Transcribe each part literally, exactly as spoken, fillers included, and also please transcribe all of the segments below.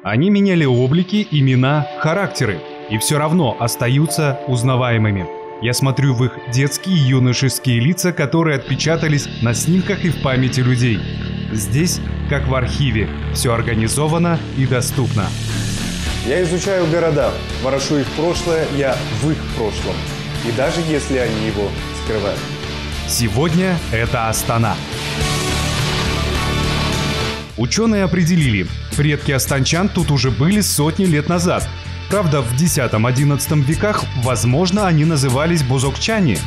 Они меняли облики, имена, характеры и все равно остаются узнаваемыми. Я смотрю в их детские и юношеские лица, которые отпечатались на снимках и в памяти людей. Здесь, как в архиве, все организовано и доступно. Я изучаю города, ворошу их прошлое, я в их прошлом. И даже если они его скрывают. Сегодня это Астана. Ученые определили, предки астанчан тут уже были сотни лет назад. Правда, в десятом-одиннадцатом веках, возможно, они назывались бозокчане.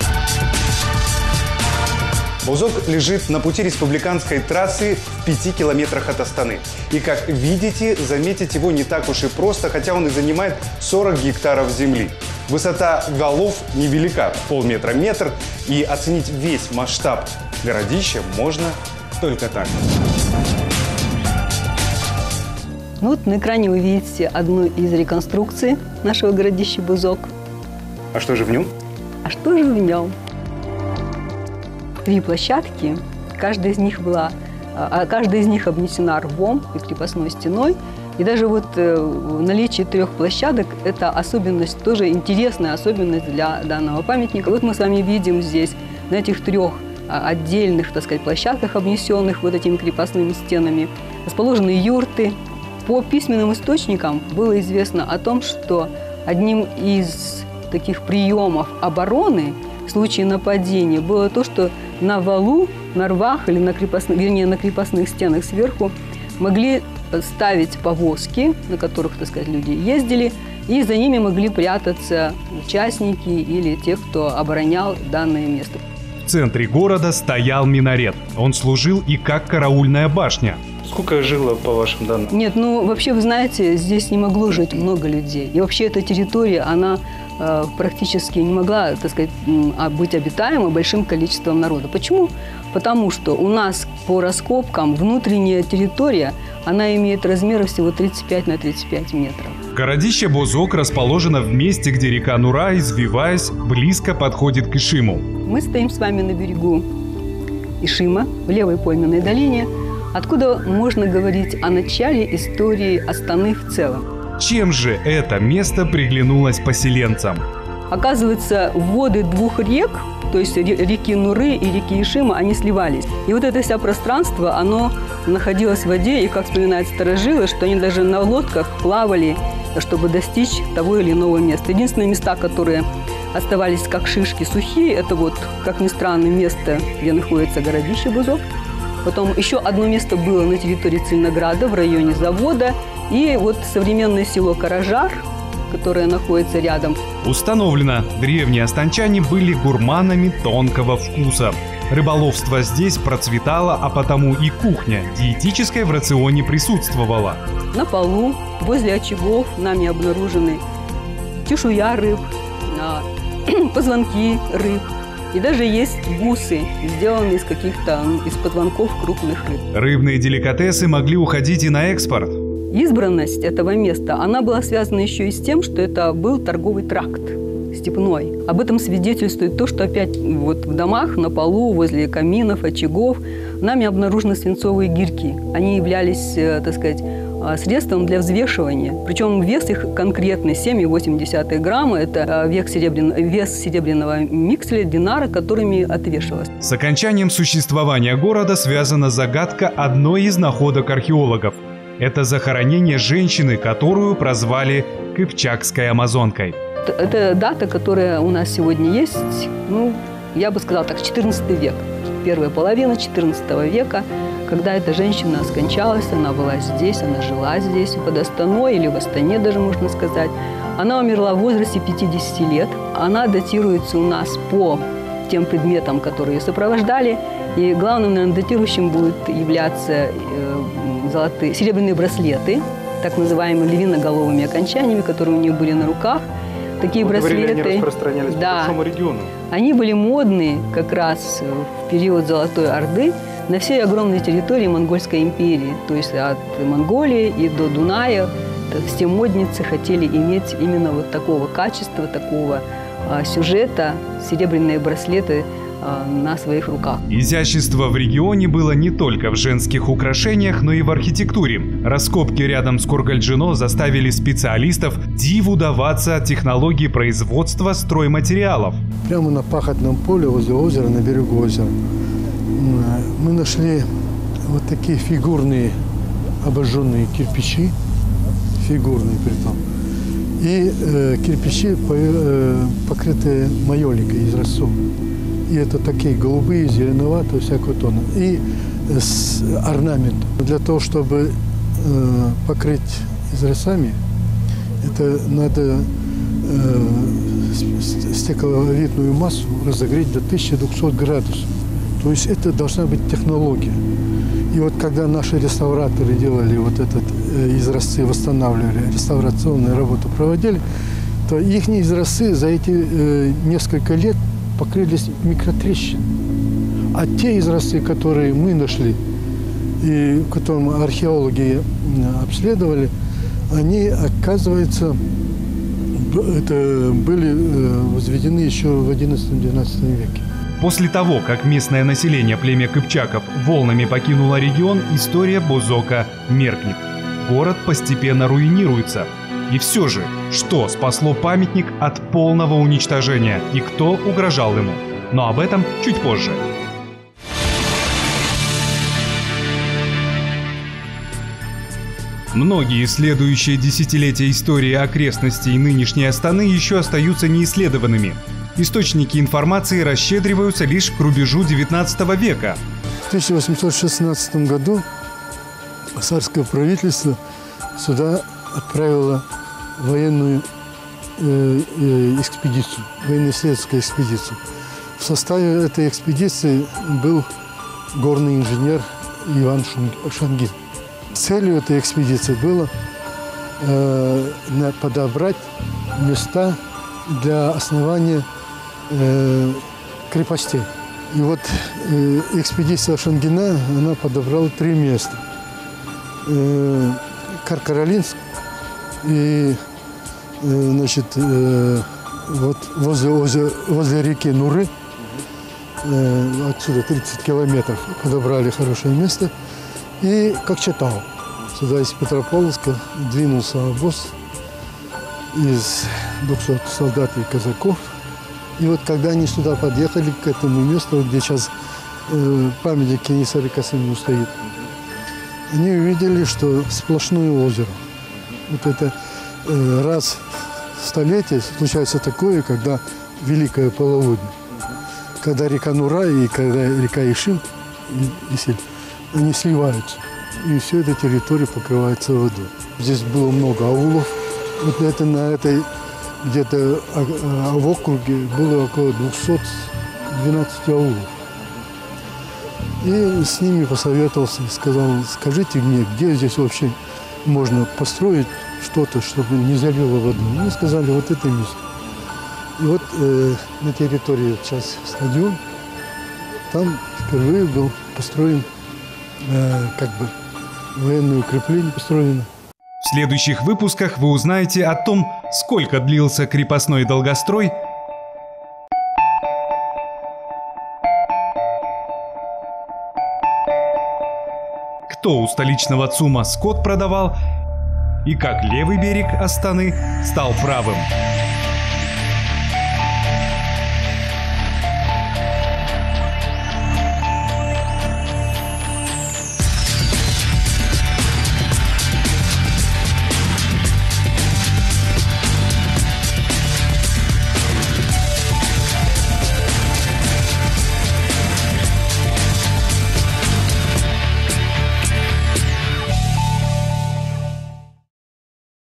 Бозок лежит на пути республиканской трассы в пяти километрах от Астаны. И, как видите, заметить его не так уж и просто, хотя он и занимает сорок гектаров земли. Высота валов невелика, полметра, метр, и оценить весь масштаб городища можно только так. Ну вот на экране вы видите одну из реконструкций нашего городища Бозок. А что же в нем? А что же в нем? Три площадки, каждая из них была, каждая из них обнесена рвом и крепостной стеной. И даже вот наличие трех площадок – это особенность, тоже интересная особенность для данного памятника. Вот мы с вами видим здесь на этих трех отдельных, так сказать, площадках, обнесенных вот этими крепостными стенами, расположены юрты. По письменным источникам было известно о том, что одним из таких приемов обороны в случае нападения было то, что на валу, на рвах или на крепостных, вернее, на крепостных стенах сверху могли ставить повозки, на которых, так сказать, люди ездили, и за ними могли прятаться участники или те, кто оборонял данное место. В центре города стоял минарет. Он служил и как караульная башня. Сколько жило, по вашим данным? Нет, ну вообще, вы знаете, здесь не могло жить много людей. И вообще эта территория, она э, практически не могла, так сказать, быть обитаема большим количеством народа. Почему? Потому что у нас по раскопкам внутренняя территория, она имеет размеры всего тридцать пять на тридцать пять метров. Городище Бозок расположено в месте, где река Нура, извиваясь, близко подходит к Ишиму. Мы стоим с вами на берегу Ишима, в левой пойменной долине, откуда можно говорить о начале истории Астаны в целом. Чем же это место приглянулось поселенцам? Оказывается, воды двух рек, то есть реки Нуры и реки Ишима, они сливались. И вот это вся пространство, оно находилось в воде, и, как вспоминают старожилы, что они даже на лодках плавали, чтобы достичь того или иного места. Единственные места, которые оставались как шишки сухие, это вот, как ни странно, место, где находится городище Бозок. Потом еще одно место было на территории Цельнограда, в районе завода. И вот современное село Каражар, которое находится рядом. Установлено, древние астанчане были гурманами тонкого вкуса. Рыболовство здесь процветало, а потому и кухня диетическая в рационе присутствовала. На полу, возле очагов нами обнаружены чешуя рыб, позвонки рыб. И даже есть гусы, сделанные из каких-то, из позвонков крупных рыб. Рыбные деликатесы могли уходить и на экспорт. Избранность этого места, она была связана еще и с тем, что это был торговый тракт степной. Об этом свидетельствует то, что опять вот в домах, на полу, возле каминов, очагов нами обнаружены свинцовые гирьки. Они являлись, так сказать, средством для взвешивания. Причем вес их конкретный семь и восемь десятых грамма. Это вес, серебрян... вес серебряного микселя, динара, которыми отвешивалось. С окончанием существования города связана загадка одной из находок археологов. Это захоронение женщины, которую прозвали Кыпчакской амазонкой. Это дата, которая у нас сегодня есть, ну, я бы сказала так, четырнадцатый век. Первая половина четырнадцатого века, когда эта женщина скончалась, она была здесь, она жила здесь, под Астаной или в Астане даже можно сказать. Она умерла в возрасте пятидесяти лет. Она датируется у нас по тем предметам, которые ее сопровождали. И главным, наверное, датирующим будут являться э, золотые, серебряные браслеты, так называемыми львиноголовыми окончаниями, которые у нее были на руках. Такие Вы браслеты, говорили, они распространялись да, по всему региону. Они были модные как раз в период Золотой Орды на всей огромной территории Монгольской империи. То есть от Монголии и до Дуная все модницы хотели иметь именно вот такого качества, такого а, сюжета. Серебряные браслеты на своих руках. Изящество в регионе было не только в женских украшениях, но и в архитектуре. Раскопки рядом с Кургальджино заставили специалистов диву даваться технологии производства стройматериалов. Прямо на пахотном поле возле озера, на берегу озера, мы нашли вот такие фигурные обожженные кирпичи, фигурные притом, и э, кирпичи, по, э, покрытые майоликой из рассол. И это такие голубые, зеленоватые, всякого тона. И с орнаментом. Для того, чтобы э, покрыть изразцами, это надо э, стекловидную массу разогреть до тысячи двухсот градусов. То есть это должна быть технология. И вот когда наши реставраторы делали вот этот э, изразцы, восстанавливали, реставрационную работу проводили, то их изразцы за эти э, несколько лет покрылись микротрещинами. А те изразцы, которые мы нашли, и которым археологи обследовали, они, оказывается, это были возведены еще в одиннадцатом-двенадцатом веке. После того, как местное население племя кыпчаков волнами покинуло регион, история Бозока меркнет. Город постепенно руинируется. И все же, что спасло памятник от полного уничтожения и кто угрожал ему? Но об этом чуть позже. Многие следующие десятилетия истории окрестностей нынешней Астаны еще остаются неисследованными. Источники информации расщедриваются лишь к рубежу девятнадцатого века. В тысяча восемьсот шестнадцатом году царское правительство сюда отправило военную э, э, экспедицию, военно-исследовательскую экспедицию. В составе этой экспедиции был горный инженер Иван Шангин. Целью этой экспедиции было э, подобрать места для основания э, крепостей. И вот э, экспедиция Шангина, она подобрала три места. Э, Каркаролинск и э, значит, э, вот возле, возле, возле реки Нуры, э, отсюда тридцать километров, подобрали хорошее место. И Кокчетау. Сюда из Петропавловска двинулся обоз из двухсот солдат и казаков. И вот когда они сюда подъехали, к этому месту, где сейчас э, памятник Кенисаре Касымову стоит, они увидели, что сплошное озеро. Вот это э, раз в столетие случается такое, когда великое половодье. Когда река Нура и когда река Ишим, и, и они сливаются. И вся эта территория покрывается водой. Здесь было много аулов. Вот это на этой где-то в округе было около двухсот двенадцати аулов. И с ними посоветовался и сказал: скажите мне, где здесь вообще можно построить что-то, чтобы не залило воду. Мне сказали: вот это место. И вот э, на территории сейчас стадион, там впервые был построен э, как бы военное укрепление построено. В следующих выпусках вы узнаете о том, сколько длился крепостной долгострой, кто у столичного ЦУМа скот продавал и как левый берег Астаны стал правым.